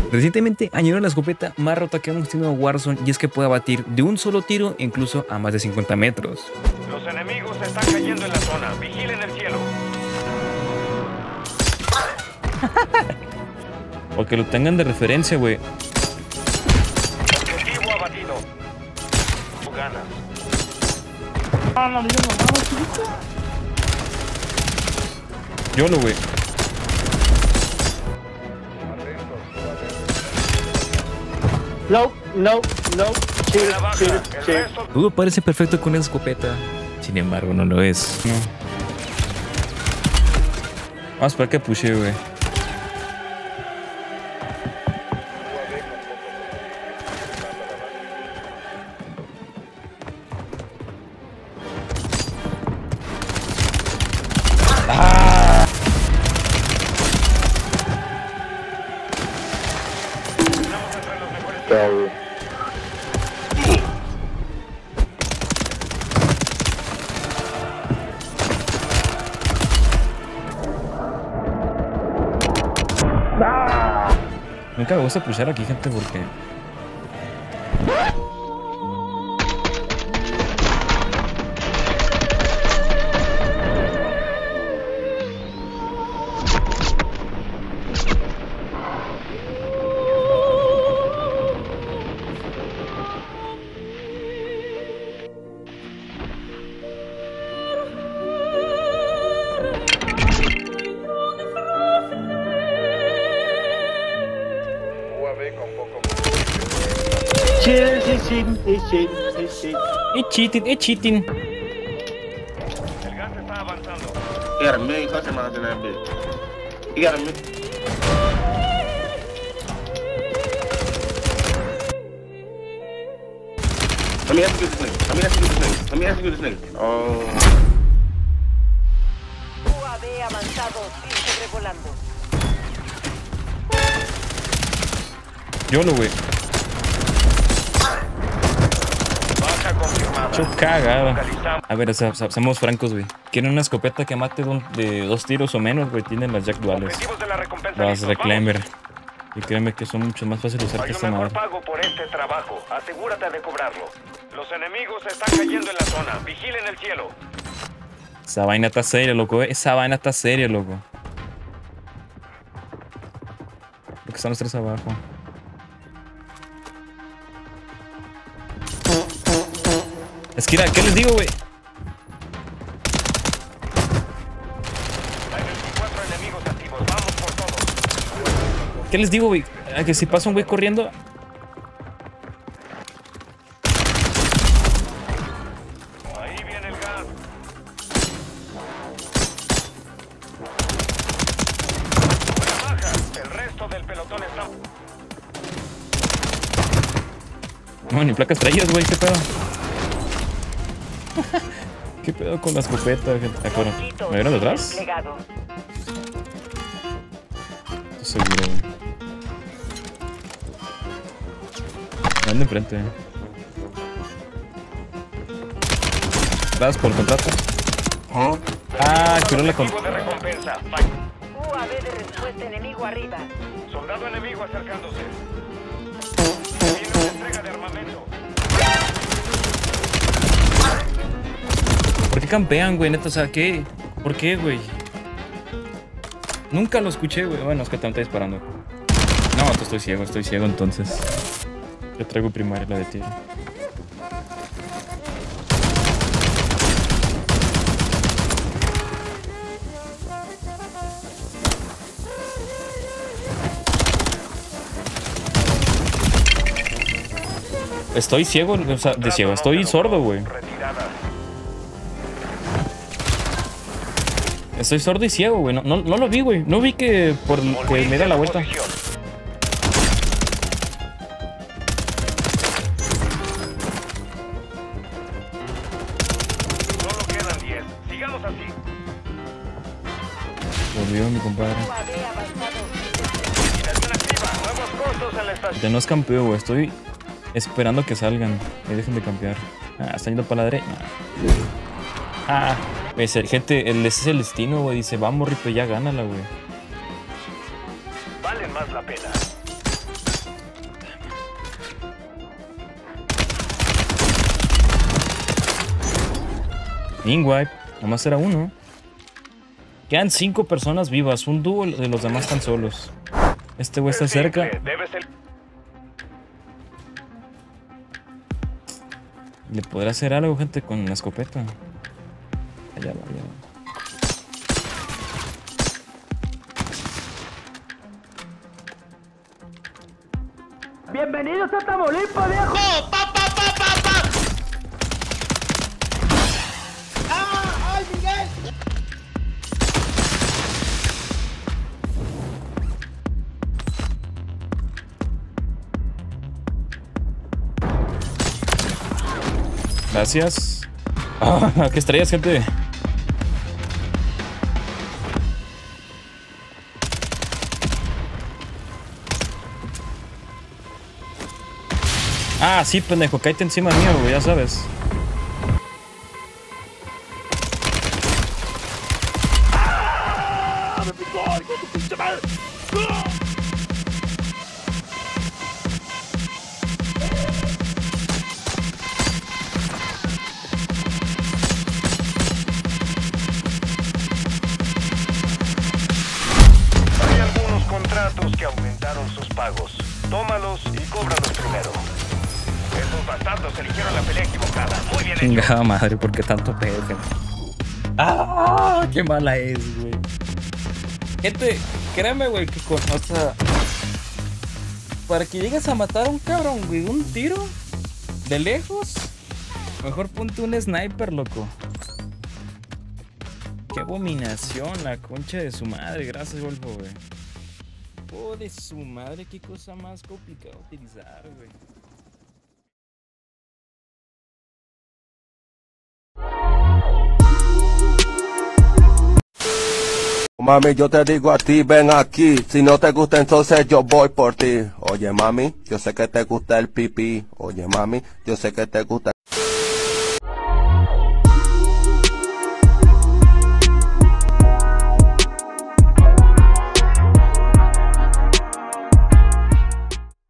Recientemente añadieron la escopeta más rota que hemos tenido en Warzone y es que puede abatir de un solo tiro incluso a más de 50 metros. Los enemigos están cayendo en la zona. Vigilen el cielo. O que lo tengan de referencia, güey. Objetivo abatido. Ganas. Yo lo, güey. No. La baja. El resto Todo parece perfecto con esa escopeta. Sin embargo, no lo es. No. Vamos a esperar que pushe, güey. Nunca me gusta pushar aquí, gente, porque... It's cheating. el gas está avanzando. He got a million customers in that bitch. He got a million. Let me ask you this nigga. Oh. UAV avanzado, sin sobrevolando. Yo lo, güey. Baja confirmada. Yo cagada. Localizamos. A ver, seamos francos, güey. Quieren una escopeta que mate de 2 tiros o menos, güey. Tienen las Jack duales. Objetivos de la recompensa. Las listos. Reclaimer. Y créeme que son mucho más fáciles de usar Hay que un esta mejor madre. pago por este trabajo. Asegúrate de cobrarlo. Los enemigos están cayendo en la zona. Vigilen el cielo. Esa vaina está seria, loco. Esa vaina está seria, loco. Creo que están los 3 abajo. Esquira, ¿qué les digo, güey? Hay 24 enemigos activos. Vamos por todos. ¿Qué les digo, güey? A que si pasa un güey corriendo. Ahí viene el gas. Buena baja. El resto del pelotón está... No, ni placas traías, güey. ¿Qué pedo? ¿Qué pedo con la escopeta, gente? Ah, cabrón. ¿Me vieron detrás? Desplegado. Estoy seguro, güey. Me ando enfrente. Gracias por el contrato. Ah, quiero la Objetivo de recompensa. UAV de respuesta enemigo arriba. Soldado enemigo acercándose. Viene una entrega de armamento. ¿Por qué campean, güey? Neta, o sea, ¿qué? ¿Por qué, güey? Nunca lo escuché, güey. Bueno, es que también está disparando. No, estoy ciego entonces. Yo traigo primaria la de tiro. Estoy ciego, o sea, de ciego, estoy sordo, güey. Retirada. Estoy sordo y ciego, güey. No lo vi, güey. No vi que me diera la vuelta. Posición. Solo quedan 10. Sigamos así. Volvió mi compadre. UAV avanzado. Vigilación activa. Nuevos costos en la estación. Ya no es campeón, güey. Estoy esperando que salgan. Y dejen de campear. Ah, están yendo para la derecha. Ah, pues, gente, ese es el destino, güey. Dice, vamos, Ripe, ya gánala, güey. Valen más la pena. Inwipe, nomás era uno. Quedan 5 personas vivas, un dúo de los demás están solos. Este güey está cerca. Debe ser... ¿Le podrá hacer algo, gente, con la escopeta? Allá va, allá va. Bienvenidos a Tamaulipas, viejo. ¡Ay, Miguel! Gracias. ¿Qué estrellas, gente? Ah, sí, pendejo, cállate encima mío, güey, ya sabes. Hay algunos contratos que aumentaron sus pagos. Tómalos y cóbralos primero. Esos bastardos eligieron la pelea equivocada. Muy bien hecho. Chingada madre, ¿por qué tanto pedo, gente? ¡Ah! ¡Qué mala es, güey! Gente, créeme, güey, que con... O sea... Para que llegues a matar a un cabrón, güey, un tiro de lejos, mejor ponte un sniper, loco. ¡Qué abominación! La concha de su madre. Gracias, Golfo, güey. Oh, de su madre, qué cosa más complicada utilizar, güey. Mami, yo te digo a ti, ven aquí. Si no te gusta, entonces yo voy por ti. Oye, mami, yo sé que te gusta el pipí. Oye, mami, yo sé que te gusta...